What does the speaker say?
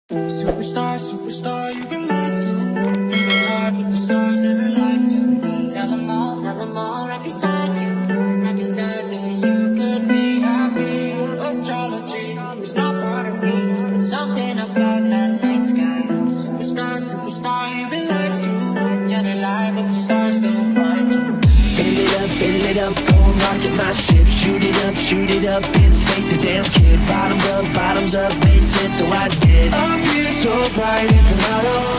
Superstar, superstar, you can lie to. You can lie, but the stars never lie to. Tell them all, right beside you. Right beside me, you could be happy. Astrology is not part of me. It's something I found that night sky. Superstar, superstar, you can lie to. Yeah, they lie, but the stars don't find you. Fill it up, go and rocket my ship. Shoot it up in space, a damn kid. Bottoms up, makes sense, so I did. I feel so bright at the bottom.